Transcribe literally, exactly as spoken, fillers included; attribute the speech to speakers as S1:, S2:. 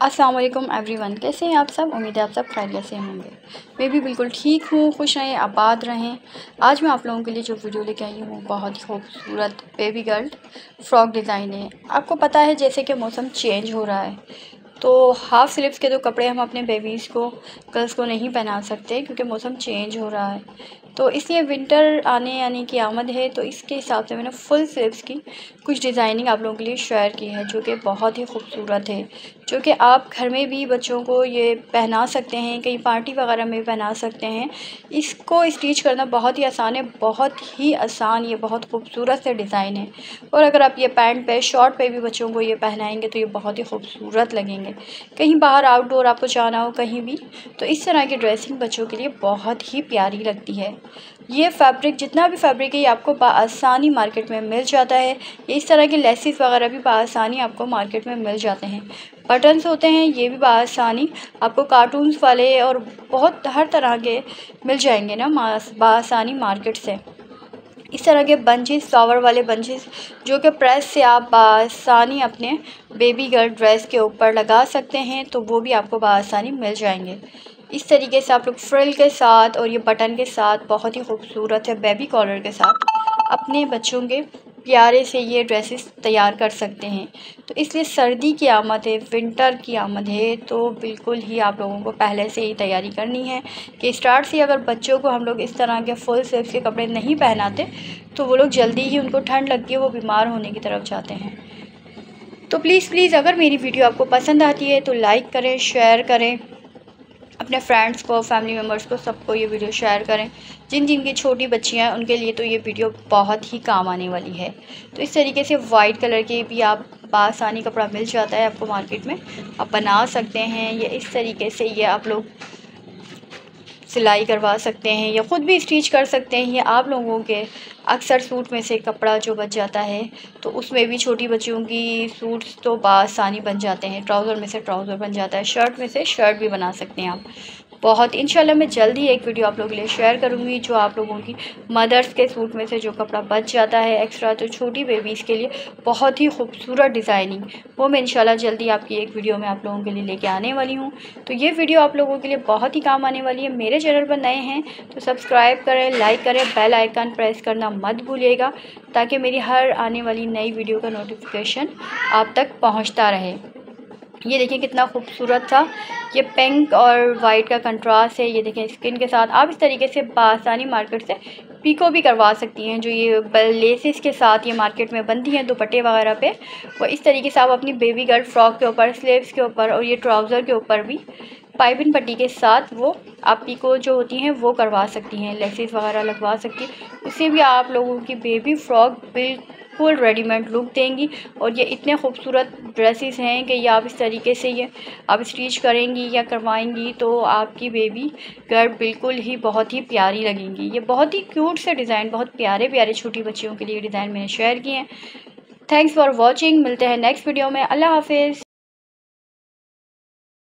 S1: अस्सलाम वालेकुम एवरीवन, कैसे हैं आप सब। उम्मीद है आप सब खैरियत से होंगे। मैं भी बिल्कुल ठीक हूँ, खुश रहें, आबाद रहें। आज मैं आप लोगों के लिए जो वीडियो लेके आई हूँ बहुत ही खूबसूरत बेबी गर्ल फ्रॉक डिज़ाइन है। आपको पता है जैसे कि मौसम चेंज हो रहा है तो हाफ़ स्लीव्स के तो कपड़े हम अपने बेबीज़ को गर्ल्स को नहीं पहना सकते क्योंकि मौसम चेंज हो रहा है। तो इसलिए विंटर आने आने की आमद है तो इसके हिसाब से मैंने फुल स्लीव्स की कुछ डिज़ाइनिंग आप लोगों के लिए शेयर की है जो कि बहुत ही खूबसूरत है, जो कि आप घर में भी बच्चों को ये पहना सकते हैं, कहीं पार्टी वगैरह में पहना सकते हैं। इसको स्टिच करना बहुत ही आसान है, बहुत ही आसान, ये बहुत खूबसूरत से डिज़ाइन है। और अगर आप ये पैंट पे शॉर्ट पे भी बच्चों को ये पहनाएंगे तो ये बहुत ही खूबसूरत लगेंगे। कहीं बाहर आउटडोर आपको जाना हो कहीं भी तो इस तरह की ड्रेसिंग बच्चों के लिए बहुत ही प्यारी लगती है। ये फैब्रिक जितना भी फैब्रिक है ये आपको बआसानी मार्केट में मिल जाता है। इस तरह के लेसिस वगैरह भी बआसानी आपको मार्केट में मिल जाते हैं। बटन्स होते हैं ये भी बआसानी आपको कार्टून्स वाले और बहुत हर तरह के मिल जाएंगे ना बआसानी मार्केट से। इस तरह के बंचेस, फ्लावर वाले बंचेस जो कि प्रेस से आप बआसानी अपने बेबी गर्ल ड्रेस के ऊपर लगा सकते हैं तो वो भी आपको बआसानी मिल जाएंगे। इस तरीके से आप लोग फ्रिल के साथ और ये बटन के साथ बहुत ही खूबसूरत है बेबी कॉलर के साथ अपने बच्चों के प्यारे से ये ड्रेसेस तैयार कर सकते हैं। तो इसलिए सर्दी की आमद है, विंटर की आमद है तो बिल्कुल ही आप लोगों को पहले से ही तैयारी करनी है कि स्टार्ट से अगर बच्चों को हम लोग इस तरह के फुल स्लीव्स के कपड़े नहीं पहनाते तो वो लोग जल्दी ही उनको ठंड लगती है, वो बीमार होने की तरफ जाते हैं। तो प्लीज़ प्लीज़ अगर मेरी वीडियो आपको पसंद आती है तो लाइक करें, शेयर करें, अपने फ्रेंड्स को, फैमिली मेम्बर्स को, सबको ये वीडियो शेयर करें। जिन जिन की छोटी बच्चियां हैं उनके लिए तो ये वीडियो बहुत ही काम आने वाली है। तो इस तरीके से वाइट कलर के भी आप बआसानी कपड़ा मिल जाता है आपको मार्केट में, आप बना सकते हैं। ये इस तरीके से ये आप लोग सिलाई करवा सकते हैं या ख़ुद भी स्टिच कर सकते हैं। ये आप लोगों के अक्सर सूट में से कपड़ा जो बच जाता है तो उसमें भी छोटी बच्चियों की सूट्स तो बआसानी बन जाते हैं। ट्राउज़र में से ट्राउज़र बन जाता है, शर्ट में से शर्ट भी बना सकते हैं आप। बहुत इंशाल्लाह मैं जल्द ही एक वीडियो आप लोगों के लिए शेयर करूंगी जो आप लोगों की मदर्स के सूट में से जो कपड़ा बच जाता है एक्स्ट्रा तो छोटी बेबीज़ के लिए बहुत ही खूबसूरत डिज़ाइनिंग, वो मैं इंशाल्लाह जल्दी आपकी एक वीडियो में आप लोगों के लिए लेके आने वाली हूँ। तो ये वीडियो आप लोगों के लिए बहुत ही काम आने वाली है। मेरे चैनल पर नए हैं तो सब्सक्राइब करें, लाइक करें, बेल आइकन प्रेस करना मत भूलिएगा ताकि मेरी हर आने वाली नई वीडियो का नोटिफिकेशन आप तक पहुँचता रहे। ये देखिए कितना खूबसूरत था, ये पिंक और वाइट का कंट्रास्ट है। ये देखें स्किन के साथ आप इस तरीके से बआसानी मार्केट से पीको भी करवा सकती हैं। जो ये लेसेस के साथ ये मार्केट में बनती हैं दुपट्टे वगैरह पे, वो इस तरीके से आप अपनी बेबी गर्ल फ्रॉक के ऊपर, स्लीव्स के ऊपर और ये ट्राउज़र के ऊपर भी पाइपिंग पट्टी के साथ वो आप पीको जो होती हैं वो करवा सकती हैं, लेसेस वगैरह लगवा सकती हैं। उससे भी आप लोगों की बेबी फ्रॉक बिल्कुल रेडीमेड लुक देंगी। और ये इतने खूबसूरत ड्रेसेस हैं कि ये आप इस तरीके से ये आप स्टिच करेंगी या करवाएंगी तो आपकी बेबी गर्ल बिल्कुल ही बहुत ही प्यारी लगेंगी। ये बहुत ही क्यूट से डिज़ाइन, बहुत प्यारे प्यारे छोटी बच्चियों के लिए डिज़ाइन मैंने शेयर किए हैं। थैंक्स फॉर वॉचिंग, मिलते हैं नेक्स्ट वीडियो में। अल्लाह हाफिज़।